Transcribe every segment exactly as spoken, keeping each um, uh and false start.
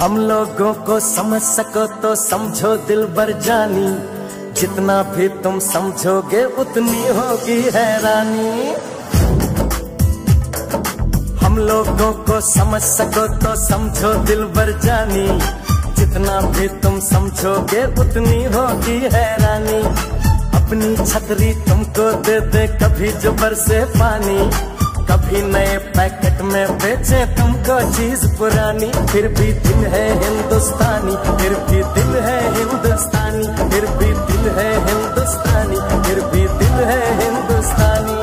हम लोगों को समझ सको तो समझो दिल बर जानी, जितना भी तुम समझोगे उतनी होगी हैरानी। हम लोगों को समझ सको तो समझो दिल बर जानी, जितना भी तुम समझोगे उतनी होगी हैरानी। अपनी छतरी तुमको दे दे कभी जो बरसे पानी, कभी नए पैकेट में बेचे तुमको चीज पुरानी। फिर भी दिल है हिंदुस्तानी, फिर भी दिल है हिंदुस्तानी, फिर भी दिल है हिंदुस्तानी, फिर भी दिल है हिंदुस्तानी।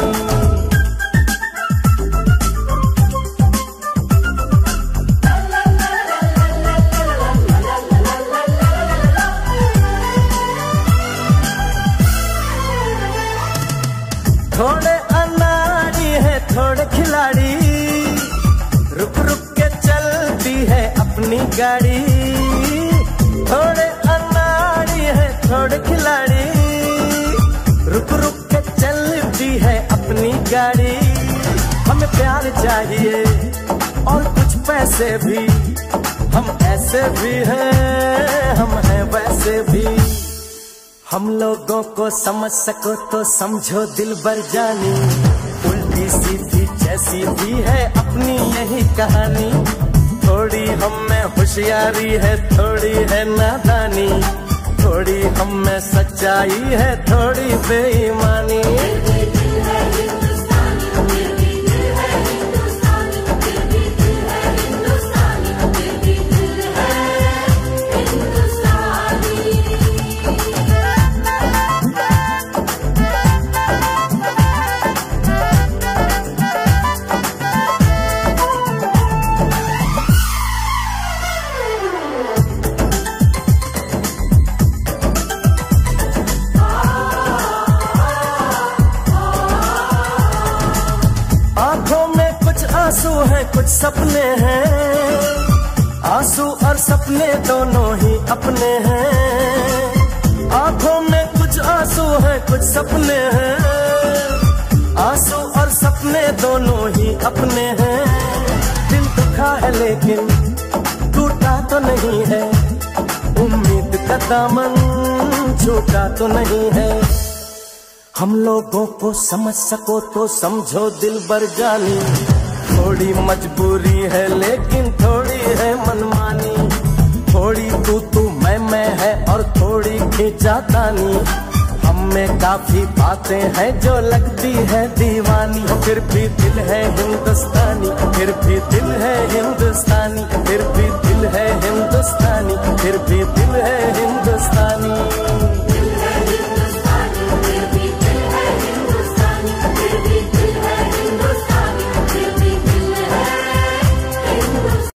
थोड़े अनाड़ी है थोड़े खिलाड़ी, रुक रुक के चलती है अपनी गाड़ी। थोड़े अनाड़ी है थोड़े खिलाड़ी, रुक रुक के चलती है अपनी गाड़ी। हमें प्यार चाहिए और कुछ पैसे भी, हम ऐसे भी हैं हम हैं वैसे भी। हम लोगों को समझ सको तो समझो दिल बर जानी, उल्टी सीधी जैसी भी है अपनी यही कहानी। थोड़ी हम में होशियारी है थोड़ी है नादानी, थोड़ी हम में सच्चाई है थोड़ी बेईमानी। आंखों में कुछ आंसू हैं कुछ सपने हैं, आंसू और सपने दोनों ही अपने हैं। आंखों में कुछ आंसू हैं कुछ सपने हैं, आंसू और सपने दोनों ही अपने हैं। दिल दुखा है लेकिन टूटा तो नहीं है, उम्मीद का दामन छूटा तो नहीं है। हम लोगों को समझ सको तो समझो दिल बर जानी, थोड़ी मजबूरी है लेकिन थोड़ी है मनमानी। थोड़ी तू तू मैं मैं है और थोड़ी खींचातानी, हम में काफी बातें हैं जो लगती है दीवानी। फिर भी दिल है हिंदुस्तानी, फिर भी दिल है हिंदुस्तानी, फिर भी दिल है हिंदुस्तानी, फिर भी दिल है हिंदुस्तानी।